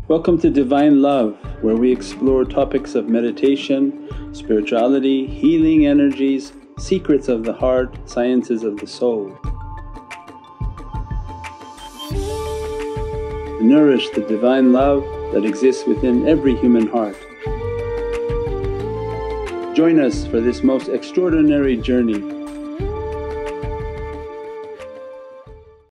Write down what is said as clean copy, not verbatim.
Welcome to Divine Love, where we explore topics of meditation, spirituality, healing energies, secrets of the heart, sciences of the soul. To nourish the Divine Love that exists within every human heart. Join us for this most extraordinary journey